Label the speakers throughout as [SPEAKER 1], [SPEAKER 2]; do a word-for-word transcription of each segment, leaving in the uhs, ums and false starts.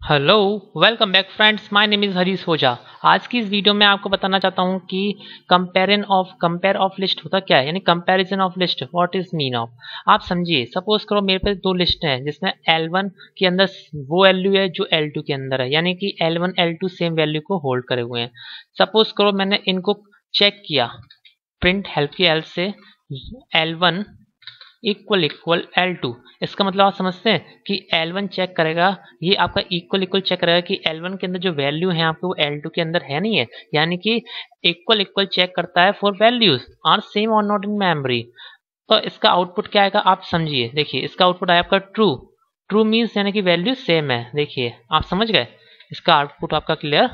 [SPEAKER 1] Hello, welcome back friends. My name is Harish Ojha. आज की इस वीडियो में आपको बताना चाहता हूँ कि comparison of compare of list होता क्या है, यानी comparison of list what is mean of. आप समझिए, सपोज करो मेरे पास दो लिस्ट हैं जिसमें एल वन के अंदर वो वैल्यू है जो एल टू के अंदर है, यानी कि L one L two same value को होल्ड करे हुए हैं। सपोज करो मैंने इनको चेक किया, प्रिंट हेल्प की हेल्प से L one equal equal L two. इसका मतलब आप समझते हैं कि एल वन चेक करेगा, ये आपका इक्वल इक्वल चेक करेगा कि एल वन के अंदर जो वैल्यू है आपको वो एल टू के अंदर है नहीं है, यानी कि इक्वल इक्वल चेक करता है फॉर वैल्यूज आर सेम और नॉट इन मेमोरी। तो इसका आउटपुट क्या आएगा आप समझिए। देखिए इसका आउटपुट आया आपका ट्रू। ट्रू मीन्स यानी कि वैल्यू सेम है। देखिए आप समझ गए, इसका आउटपुट आपका क्लियर।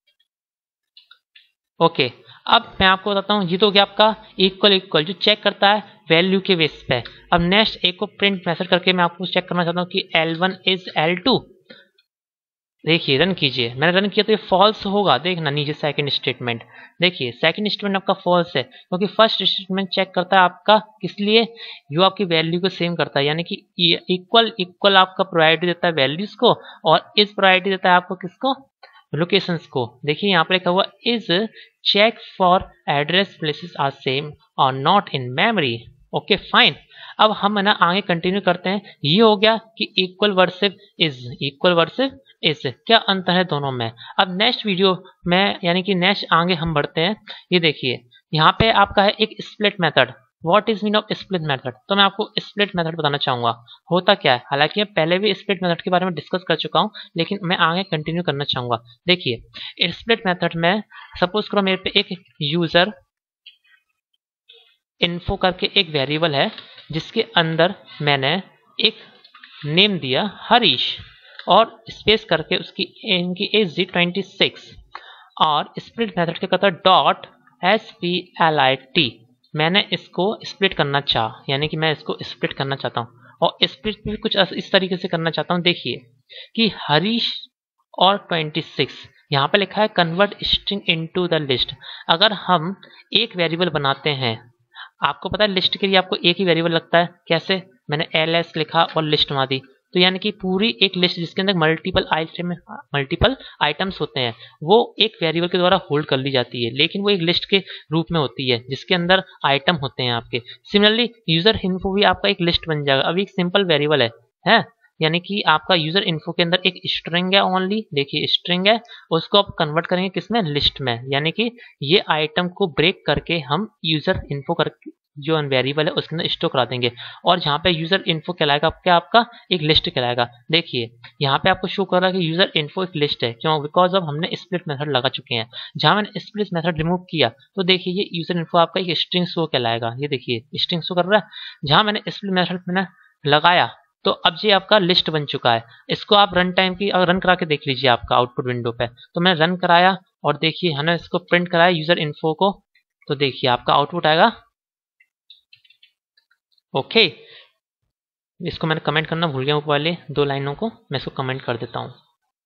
[SPEAKER 1] ओके okay, अब मैं आपको बताता हूँ, ये तो क्या आपका इक्वल इक्वल जो चेक करता है वैल्यू के बेस पे। अब नेक्स्ट एक को प्रिंट मैसेज करके मैं आपको चेक करना चाहता हूँ कि L one is L two. देखिए रन कीजिए, मैंने रन किया तो ये फॉल्स होगा। देखना नीचे सेकंड स्टेटमेंट, देखिए सेकंड स्टेटमेंट आपका फॉल्स है क्योंकि फर्स्ट स्टेटमेंट चेक करता है आपका किस लिए, जो आपकी वैल्यू को सेम करता है, यानी कि इक्वल इक्वल आपका प्रायोरिटी देता है वैल्यूज को और इस प्रायोरिटी देता है आपको किसको, लोकेशंस को। देखिए यहाँ पर लिखा हुआ is check for address places are same और not in memory. Okay fine. अब हम है ना आगे कंटिन्यू करते हैं। ये हो गया कि equal versus is, equal versus is क्या अंतर है दोनों में। अब नेक्स्ट वीडियो में यानी कि नेक्स्ट आगे हम बढ़ते हैं। ये देखिए यहाँ पे आपका है एक split method. What is mean of split method, तो मैं आपको स्प्लिट मेथड बताना चाहूंगा होता क्या है। हालांकि मैं पहले भी स्प्लिट मेथड के बारे में डिस्कस कर चुका हूं, लेकिन मैं आगे कंटिन्यू करना चाहूंगा। देखिए स्प्लिट मेथड में सपोज करो मेरे पे एक यूजर इन्फो करके एक वेरिएबल है जिसके अंदर मैंने एक नेम दिया हरीश और स्पेस करके उसकी इनकी एज दी ट्वेंटी सिक्स और स्प्लिट मेथड के कहता है dot S P L I T. मैंने इसको स्प्लिट करना चाह, यानी कि मैं इसको स्प्लिट करना चाहता हूँ और स्प्लिट भी कुछ इस तरीके से करना चाहता हूँ। देखिए कि हरीश और ट्वेंटी सिक्स यहाँ पे लिखा है convert string into the list. अगर हम एक वेरिएबल बनाते हैं, आपको पता है लिस्ट के लिए आपको एक ही वेरिएबल लगता है, कैसे, मैंने एल एस लिखा और लिस्ट बना दी, तो यानी कि पूरी एक लिस्ट जिसके अंदर मल्टीपल आइटम मल्टीपल आइटम्स होते हैं वो एक वेरिएबल के द्वारा होल्ड कर ली जाती है, लेकिन वो एक लिस्ट के रूप में होती है जिसके अंदर आइटम होते हैं आपके। सिमिलरली यूजर इन्फो भी आपका एक लिस्ट बन जाएगा। अभी एक सिंपल वेरिएबल है, है? यानी कि आपका यूजर इन्फो के अंदर एक स्ट्रिंग है ओनली। देखिए स्ट्रिंग है, उसको आप कन्वर्ट करेंगे किसमें, लिस्ट में, यानी कि ये आइटम को ब्रेक करके हम यूजर इन्फो करके जो वेरिएबल है उसके अंदर स्टोर करा देंगे और जहाँ पे यूजर इन्फो कहलाएगा क्या आपका एक लिस्ट कहलाएगा। देखिए यहाँ पे आपको शो कर रहा है कि यूजर इन्फो एक लिस्ट है, क्यों, बिकॉज ऑफ हमने स्प्लिट मेथड लगा चुके हैं। जहाँ मैंने स्प्लिट मेथड रिमूव किया तो देखिए ये यूजर इन्फो आपका एक स्ट्रिंग शो कहलाएगा। ये देखिए स्ट्रिंग शो कर रहा है। जहाँ मैंने स्प्लिट मेथड मैंने लगाया तो अब ये आपका लिस्ट बन चुका है। इसको आप रन टाइम की अगर रन करा के देख लीजिए आपका आउटपुट विंडो पे। तो मैंने रन कराया और देखिए हमने इसको प्रिंट कराया यूजर इन्फो को, तो देखिए आपका आउटपुट आएगा। Okay okay. इसको मैंने कमेंट करना भूल गया हूँ, वाले दो लाइनों को मैं इसको कमेंट कर देता हूँ।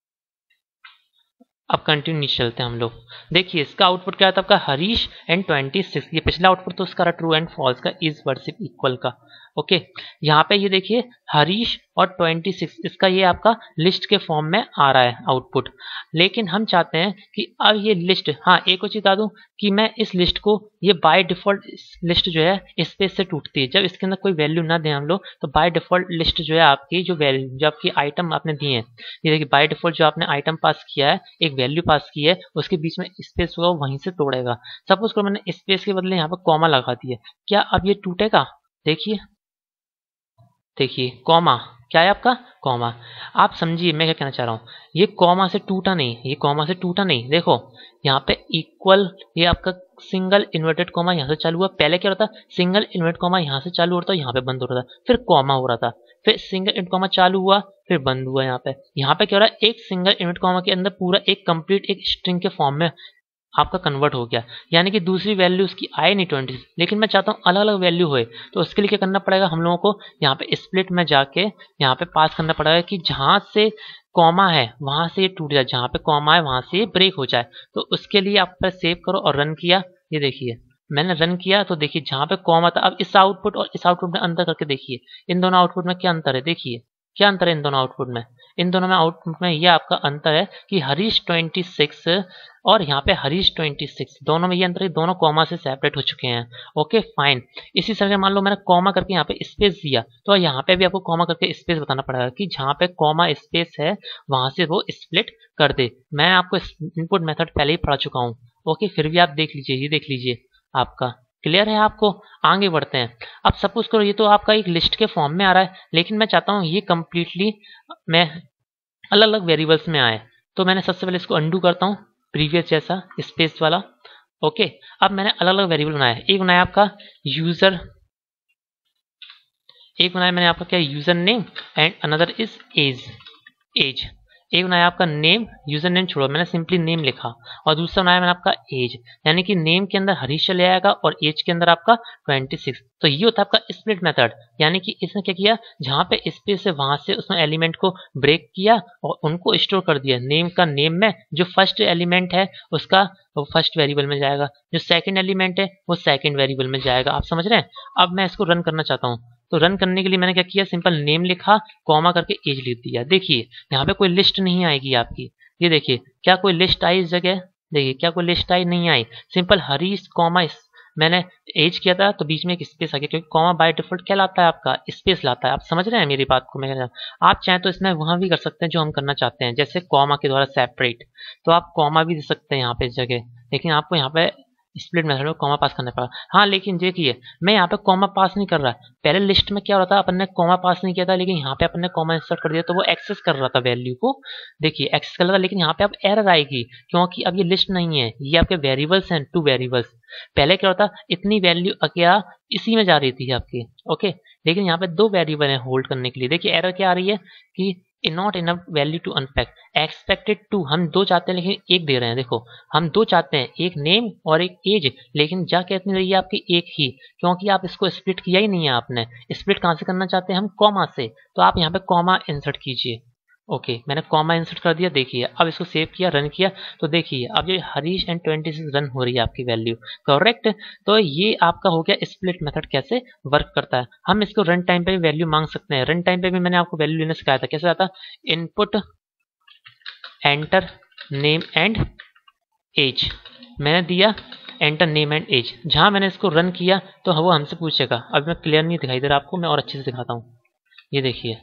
[SPEAKER 1] अब कंटिन्यू नीचे चलते हैं हम लोग। देखिए इसका आउटपुट क्या था आपका हरीश एंड ट्वेंटी सिक्स। ये पिछला आउटपुट तो उसका ट्रू एंड फॉल्स का इज वर्सेस इक्वल का। Okay okay. यहाँ पे ये देखिए हरीश और ट्वेंटी सिक्स इसका ये आपका लिस्ट के फॉर्म में आ रहा है आउटपुट, लेकिन हम चाहते हैं कि अब ये लिस्ट, हाँ एक और चीज बता दूं कि मैं इस लिस्ट को, ये बाय डिफॉल्ट लिस्ट जो है स्पेस से टूटती है। जब इसके अंदर कोई वैल्यू ना दें हम लोग तो बाय डिफॉल्ट लिस्ट जो है आपकी जो वैल्यू जो आपकी आइटम आपने दिए हैं, ये देखिए बाय डिफॉल्ट जो आपने आइटम पास किया है, एक वैल्यू पास की है, उसके बीच में स्पेस होगा वहीं से तोड़ेगा। सपोज करो मैंने स्पेस के बदले यहाँ पर कॉमा लगा दिया, क्या अब ये टूटेगा? देखिए देखिए कॉमा क्या है आपका, कॉमा। आप समझिए मैं क्या कहना चाह रहा हूँ, ये कॉमा से टूटा नहीं, ये कॉमा से टूटा नहीं। देखो यहाँ पे इक्वल, ये आपका सिंगल इन्वर्टेड कॉमा यहाँ से चालू हुआ। पहले क्या होता, सिंगल इन्वर्टेड कॉमा यहाँ से चालू होता, यहाँ पे बंद हो रहा था, फिर कॉमा हो रहा था, फिर सिंगल इन्वर्टेड कॉमा चालू हुआ, फिर बंद हुआ। यहाँ पे यहाँ पे क्या हो रहा है, एक सिंगल इन्वर्टेड कॉमा के अंदर पूरा एक कंप्लीट एक स्ट्रिंग के फॉर्म में आपका कन्वर्ट हो गया, यानी कि दूसरी वैल्यू उसकी आए नहीं ट्वेंटी, लेकिन मैं चाहता हूँ अलग अलग वैल्यू होए। तो उसके लिए क्या करना पड़ेगा हम लोगों को, यहाँ पे स्प्लिट में जाके यहाँ पे पास करना पड़ेगा कि जहाँ से कॉमा है वहां से ये टूट जाए, जहाँ पे कॉमा है वहां से ये ब्रेक हो जाए। तो उसके लिए आप पर सेव करो और रन किया। ये देखिए मैंने रन किया तो देखिए जहाँ पे कॉमा था, अब इस आउटपुट और इस आउटपुट में अंतर करके देखिए इन दोनों आउटपुट में क्या अंतर है। देखिए क्या अंतर है इन दोनों आउटपुट में, इन दोनों में आउटपुट में ये आपका अंतर है कि हरीश ट्वेंटी सिक्स और यहाँ पे हरीश ट्वेंटी सिक्स, दोनों में ये अंतर है, दोनों कॉमा से सेपरेट हो चुके हैं। Okay fine. इसी तरह मान लो मैंने कॉमा करके यहाँ पे स्पेस दिया, तो यहाँ पे भी आपको कॉमा करके स्पेस बताना पड़ेगा कि जहाँ पे कॉमा स्पेस है वहां से वो स्प्लिट कर दे। मैं आपको इनपुट मेथड पहले ही पढ़ा चुका हूँ। ओके, फिर भी आप देख लीजिए, ये देख लीजिए, आपका क्लियर है आपको। आगे बढ़ते हैं। अब सपोज करो ये तो आपका एक लिस्ट के फॉर्म में आ रहा है, लेकिन मैं चाहता हूँ ये कंप्लीटली मैं अलग अलग वेरिएबल्स में आए। तो मैंने सबसे पहले इसको अंडू करता हूँ, प्रीवियस जैसा स्पेस वाला। ओके, अब मैंने अलग अलग वेरिएबल बनाया। एक बनाया आपका यूजर, एक बनाया मैंने आपका क्या user name and another is age age एक बनाया आपका नेम, यूजर नेम छोड़ो, मैंने सिंपली नेम लिखा। और दूसरा बनाया मैंने आपका एज, यानी कि नेम के अंदर हरीश चले आएगा और एज के अंदर आपका ट्वेंटी सिक्स। तो ये होता है आपका स्प्लिट मेथड, यानी कि इसने क्या किया, जहां पे स्पेस है वहां से उसने एलिमेंट को ब्रेक किया और उनको स्टोर कर दिया। नेम का नेम में जो फर्स्ट एलिमेंट है उसका वो फर्स्ट वेरिएबल में जाएगा, जो सेकंड एलिमेंट है वो सेकंड वेरिएबल में जाएगा। आप समझ रहे हैं। अब मैं इसको रन करना चाहता हूँ, तो रन करने के लिए मैंने क्या किया, सिंपल नेम लिखा, कॉमा करके एज लिख दिया। देखिए यहाँ पे कोई लिस्ट नहीं आएगी आपकी। ये देखिए, क्या कोई लिस्ट आई इस जगह? देखिए क्या कोई लिस्ट आई? नहीं आई। सिंपल हरीश कॉमा मैंने एज किया था तो बीच में एक स्पेस आ गया, क्योंकि कॉमा बाय डिफॉल्ट क्या लाता है, आपका स्पेस लाता है। आप समझ रहे हैं मेरी बात को। मैं आप चाहें तो इसमें वहां भी कर सकते हैं जो हम करना चाहते हैं, जैसे कॉमा के द्वारा सेपरेट, तो आप कॉमा भी दे सकते हैं यहाँ पे इस जगह, लेकिन आपको यहाँ पे स्प्लिट मेथड में कॉमा पास करना पड़ा। हाँ, लेकिन देखिए मैं यहाँ पे कॉमा पास नहीं कर रहा। पहले लिस्ट में क्या हो रहा था, अपन ने कॉमा पास नहीं किया था, लेकिन यहाँ पे अपन ने कॉमा इंसर्ट कर दिया तो वो एक्सेस कर रहा था वैल्यू को। देखिए एक्सेस कर रहा था, लेकिन यहाँ पे अब एरर आएगी, क्योंकि अब ये लिस्ट नहीं है, ये आपके वेरिएबल्स हैं, टू वेरिएबल्स। पहले क्या होता, इतनी वैल्यू क्या इसी में जा रही थी आपकी। ओके, लेकिन यहाँ पे दो वेरिएबल है होल्ड करने के लिए। देखिए एरर क्या आ रही है कि not enough value to unpack, expected two, हम दो चाहते हैं लेकिन एक दे रहे हैं। देखो हम दो चाहते हैं, एक नेम और एक एज, लेकिन जा के इतनी रही है आपकी एक ही, क्योंकि आप इसको स्प्लिट किया ही नहीं है आपने। स्प्लिट कहाँ से करना चाहते हैं हम, कॉमा से, तो आप यहाँ पे कॉमा इंसर्ट कीजिए। ओके, मैंने कॉमा इंसर्ट कर दिया। देखिए अब इसको सेव किया, रन किया, तो देखिए अब ये Harish and twenty six run हो रही है आपकी वैल्यू, करेक्ट। तो ये आपका हो गया स्प्लिट मेथड कैसे वर्क करता है। हम इसको रन टाइम पे भी वैल्यू मांग सकते हैं। रन टाइम पे भी मैंने आपको वैल्यू लेना सिखाया था, कैसे आता, input enter name and age, मैंने दिया एंटर नेम एंड एज। जहां मैंने इसको रन किया तो वो हमसे पूछेगा। अब मैं क्लियर नहीं दिखाई दे रहा आपको, मैं और अच्छे से दिखाता हूँ। ये देखिए,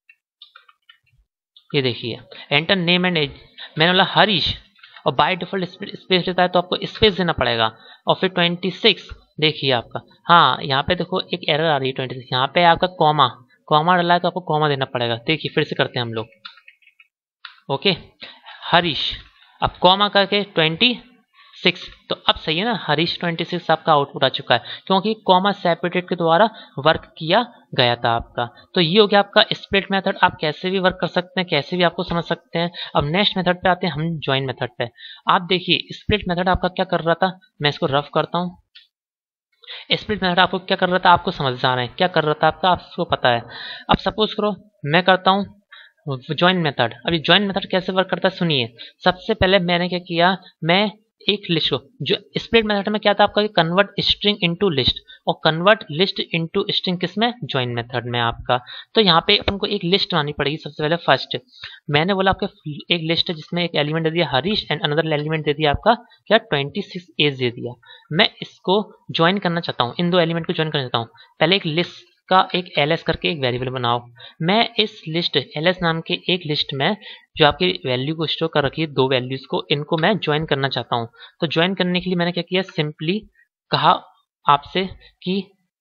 [SPEAKER 1] ये देखिए एंटर नेम एंड एज, मैंने बोला हरीश, और बाय डिफॉल्ट स्पेस लेता है तो आपको स्पेस देना पड़ेगा। और फिर ट्वेंटी सिक्स, देखिए आपका, हाँ यहाँ पे देखो एक एरर आ रही है ट्वेंटी सिक्स, यहाँ पे आपका कॉमा कॉमा डाला है तो आपको कॉमा देना पड़ेगा। देखिए फिर से करते हैं हम लोग। ओके, हरीश, अब कॉमा करके ट्वेंटी सिक्स, तो अब सही है ना, हरीश ट्वेंटी सिक्स आपका आउटपुट आ चुका है, क्योंकि कॉमा सेपरेटेड के द्वारा वर्क किया गया था आपका। तो ये हो गया आपका स्प्लिट मेथड। आप कैसे भी वर्क कर सकते हैं, कैसे भी आपको समझ सकते हैं। अब नेक्स्ट मेथड पे आते हैं हम, ज्वाइन मेथड पे। आप देखिए स्प्लिट मेथड आपका क्या कर रहा था, मैं इसको रफ करता हूँ। स्प्लिट मेथड आपको क्या कर रहा था, आपको समझ आ रहा है क्या कर रहा था आपका, आपको पता है। अब सपोज करो मैं करता हूँ ज्वाइन मेथड। अब ये ज्वाइन मेथड कैसे वर्क करता है सुनिए। सबसे पहले मैंने क्या किया, मैं एक लिस्ट को, जो स्प्लिट मेथड में क्या था आपका, कन्वर्ट स्ट्रिंग इनटू लिस्ट, और कन्वर्ट लिस्ट इनटू स्ट्रिंग किसमें, ज्वाइन मेथड में आपका। तो यहाँ पे अपन को एक लिस्ट बनानी पड़ेगी। सबसे पहले फर्स्ट मैंने बोला आपके एक लिस्ट है जिसमें एक एलिमेंट दे दिया हरीश एंड अनदर एलिमेंट दे दिया आपका क्या ट्वेंटी सिक्स एज दे दिया। मैं इसको ज्वाइन करना चाहता हूँ, इन दो एलिमेंट को ज्वाइन करना चाहता हूँ। पहले एक लिस्ट का एक ls करके एक वेरिएबल बनाओ। मैं इस लिस्ट ls नाम के एक लिस्ट में जो आपकी वैल्यू को स्टोर कर रखी है, दो वैल्यूज को, इनको मैं ज्वाइन करना चाहता हूँ। तो ज्वाइन करने के लिए मैंने क्या किया, सिंपली कहा आपसे कि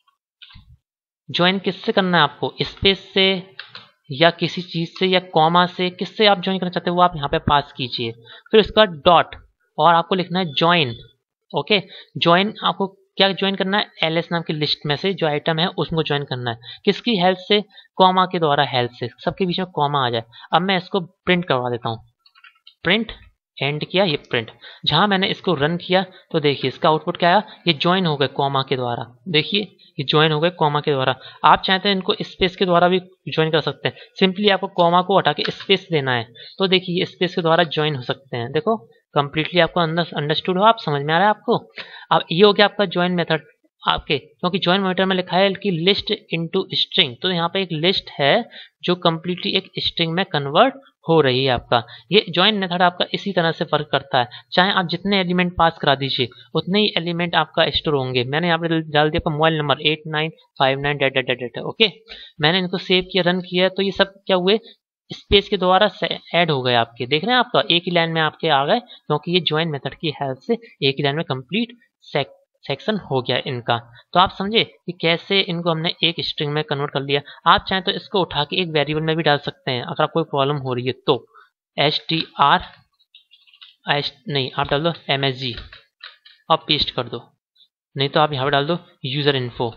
[SPEAKER 1] ज्वाइन किससे करना है आपको, स्पेस से या किसी चीज से या कॉमा से, किससे आप ज्वाइन करना चाहते हो वो आप यहाँ पे पास कीजिए। फिर उसका डॉट, और आपको लिखना है ज्वाइन। ओके, ज्वाइन आपको क्या ज्वाइन करना है, एलएस नाम की लिस्ट में से जो आइटम है उसको ज्वाइन करना है। किसकी हेल्प से, कॉमा के द्वारा हेल्प से, सबके बीच में कॉमा आ जाए। अब मैं इसको प्रिंट करवा देता हूँ, प्रिंट एंड किया, ये प्रिंट। जहां मैंने इसको रन किया तो देखिए इसका आउटपुट क्या आया, ये ज्वाइन हो गए कॉमा के द्वारा। देखिए ये ज्वाइन हो गए कॉमा के द्वारा। आप चाहते हैं इनको स्पेस के द्वारा भी ज्वाइन कर सकते हैं, सिंपली आपको कॉमा को हटा के स्पेस देना है, तो देखिए स्पेस के द्वारा ज्वाइन हो सकते हैं। देखो कंप्लीटली आपको अंदर अंडरस्टूड हो, आप समझ में आ रहा है आपको। अब ये हो गया आपका ज्वाइन मेथड। आपके, क्योंकि जॉइन मेथड में लिखा है कि लिस्ट इनटू स्ट्रिंग, तो यहाँ पे एक लिस्ट है जो कंप्लीटली एक स्ट्रिंग में कन्वर्ट हो रही है आपका। ये जॉइन मेथड आपका इसी तरह से वर्क करता है, चाहे आप जितने एलिमेंट पास करा दीजिए उतने ही एलिमेंट आपका स्टोर होंगे। मैंने यहाँ पे डाल दिया mobile number eight nine five nine date date date, okay. मैंने इनको सेव किया, रन किया, तो ये सब क्या हुए, स्पेस के द्वारा ऐड हो गए आपके। देख रहे हैं आपका एक ही लाइन में आपके आ गए, क्योंकि ये जॉइन मेथड की हेल्प से एक ही लाइन में कंप्लीट सेक्शन हो गया इनका। तो आप समझे कि कैसे इनको हमने एक स्ट्रिंग में कन्वर्ट कर लिया। आप चाहें तो इसको उठा के एक वेरिएबल में भी डाल सकते हैं अगर आपको कोई प्रॉब्लम हो रही है तो। एच टी आर एच नहीं, आप डाल दो एम एस जी और पेस्ट कर दो, नहीं तो आप यहाँ पे डाल दो यूजर इन्फो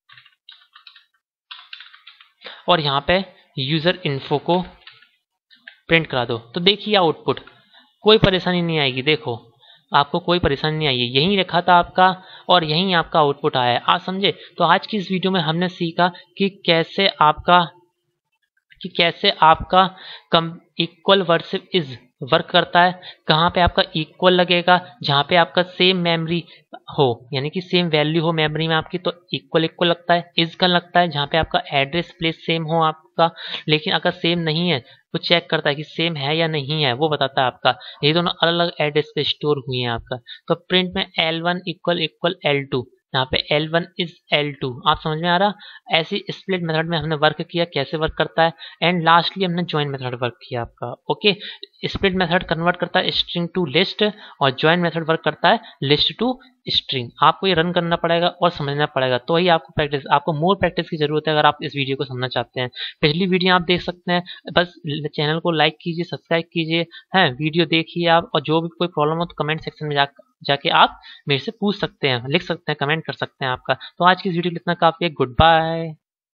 [SPEAKER 1] और यहाँ पे यूजर इन्फो को प्रिंट करा दो। तो देखिए आउटपुट, कोई परेशानी नहीं आएगी। देखो आपको कोई परेशानी नहीं आई है, यहीं लिखा था आपका और यहीं आपका आउटपुट आया है। आप समझे। तो आज की इस वीडियो में हमने सीखा कि कैसे आपका कि कैसे आपका कम इक्वल वर्सेस इज वर्क करता है, कहाँ पे आपका इक्वल लगेगा, जहाँ पे आपका सेम मेमोरी हो, यानी कि सेम वैल्यू हो मेमोरी में आपकी, तो इक्वल इक्वल लगता है। इज का लगता है जहाँ पे आपका एड्रेस प्लेस सेम हो आपका, लेकिन अगर सेम नहीं है वो चेक करता है कि सेम है या नहीं है, वो बताता है आपका। ये दोनों अलग अलग एड्रेस पे स्टोर हुए हैं आपका। तो प्रिंट में L one equal equal L two, यहाँ पे L one is L two. आप समझ में आ रहा। ऐसी स्प्लिट मेथड में हमने वर्क किया, कैसे वर्क करता है। एंड लास्टली हमने ज्वाइन मेथड वर्क किया आपका, ओके। स्प्लिट मेथड कन्वर्ट करता है स्ट्रिंग टू लिस्ट और ज्वाइन मेथड वर्क करता है लिस्ट टू स्ट्रिंग। आपको ये रन करना पड़ेगा और समझना पड़ेगा, तो ही आपको प्रैक्टिस आपको मोर प्रैक्टिस की जरूरत है अगर आप इस वीडियो को समझना चाहते हैं। पिछली वीडियो आप देख सकते हैं, बस चैनल को लाइक कीजिए, सब्सक्राइब कीजिए, है वीडियो देखिए आप, और जो भी कोई प्रॉब्लम हो तो कमेंट सेक्शन में जा जाके आप मेरे से पूछ सकते हैं, लिख सकते हैं, कमेंट कर सकते हैं आपका। तो आज की वीडियो इतना काफी है। Good bye.